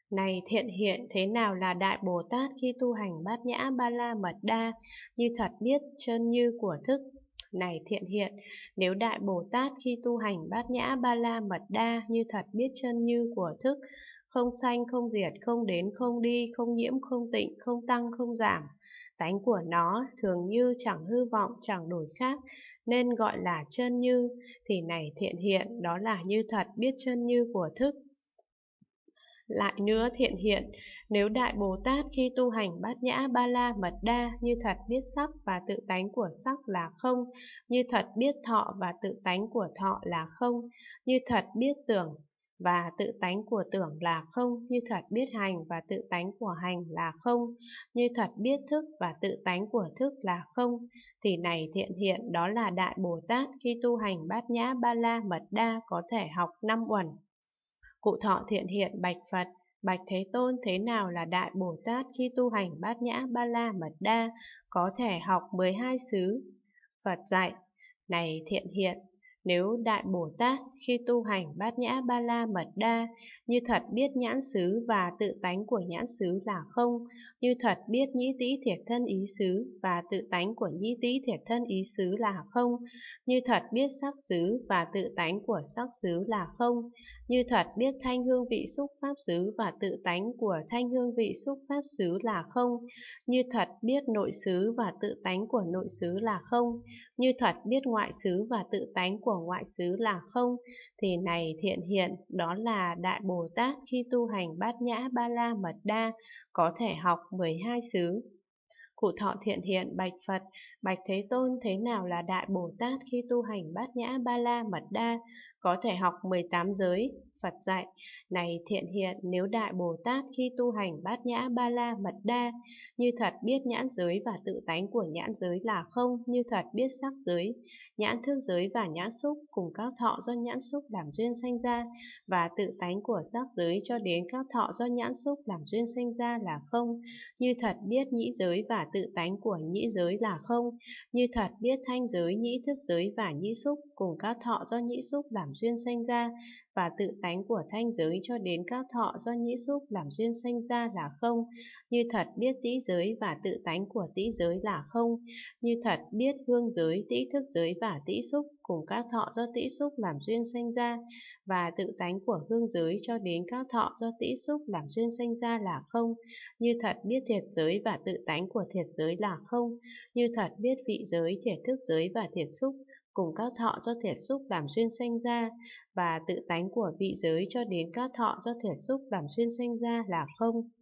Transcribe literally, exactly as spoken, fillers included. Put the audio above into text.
Này thiện hiện, thế nào là Đại Bồ Tát khi tu hành Bát Nhã Ba La Mật Đa, như thật biết chân như của thức? Này thiện hiện, nếu Đại Bồ Tát khi tu hành Bát Nhã Ba La Mật Đa như thật biết chân như của thức, không sanh không diệt, không đến không đi, không nhiễm không tịnh, không tăng không giảm, tánh của nó thường như chẳng hư vọng, chẳng đổi khác, nên gọi là chân như, thì này thiện hiện, đó là như thật biết chân như của thức. Lại nữa thiện hiện, nếu Đại Bồ Tát khi tu hành Bát Nhã Ba La Mật Đa như thật biết sắc và tự tánh của sắc là không, như thật biết thọ và tự tánh của thọ là không, như thật biết tưởng và tự tánh của tưởng là không, như thật biết hành và tự tánh của hành là không, như thật biết thức và tự tánh của thức là không, thì này thiện hiện, đó là Đại Bồ Tát khi tu hành Bát Nhã Ba La Mật Đa có thể học năm uẩn. Cụ thọ thiện hiện bạch Phật: Bạch Thế Tôn, thế nào là Đại Bồ Tát khi tu hành Bát Nhã Ba La Mật Đa có thể học mười hai xứ? Phật dạy: Này thiện hiện, nếu Đại Bồ Tát khi tu hành Bát Nhã Ba La Mật Đa như thật biết nhãn xứ và tự tánh của nhãn xứ là không, như thật biết nhĩ tĩ thiệt thân ý xứ và tự tánh của nhĩ tĩ thiệt thân ý xứ là không, như thật biết sắc xứ và tự tánh của sắc xứ là không, như thật biết thanh hương vị xúc pháp xứ và tự tánh của thanh hương vị xúc pháp xứ là không, như thật biết nội xứ và tự tánh của nội xứ là không, như thật biết ngoại xứ và tự tánh của ngoại xứ là không, thì này thiện hiện, đó là Đại Bồ Tát khi tu hành Bát Nhã Ba La Mật Đa có thể học mười hai xứ. Cụ thọ thiện hiện bạch Phật: Bạch Thế Tôn, thế nào là Đại Bồ Tát khi tu hành Bát Nhã Ba La Mật Đa có thể học mười tám giới? Phật dạy: Này thiện hiện, nếu Đại Bồ Tát khi tu hành Bát Nhã Ba La Mật Đa như thật biết nhãn giới và tự tánh của nhãn giới là không, như thật biết sắc giới, nhãn thức giới và nhãn xúc cùng các thọ do nhãn xúc làm duyên sanh ra, và tự tánh của sắc giới cho đến các thọ do nhãn xúc làm duyên sanh ra là không, như thật biết nhĩ giới và tự tánh của nhĩ giới là không, như thật biết thanh giới, nhĩ thức giới và nhĩ xúc cùng các thọ do nhĩ xúc làm duyên sanh ra, và tự tánh của thanh giới cho đến các thọ do nhĩ xúc làm duyên sanh ra là không, như thật biết tĩ giới và tự tánh của tĩ giới là không, như thật biết hương giới, tĩ thức giới và tĩ xúc cùng các thọ do tĩ xúc làm duyên sanh ra, và tự tánh của hương giới cho đến các thọ do tĩ xúc làm duyên sanh ra là không, như thật biết thiệt giới và tự tánh của thiệt giới là không, như thật biết vị giới, thiệt thức giới và thiệt xúc cùng các thọ do thiệt xúc làm duyên sanh ra, và tự tánh của vị giới cho đến các thọ do thiệt xúc làm duyên sanh ra là không.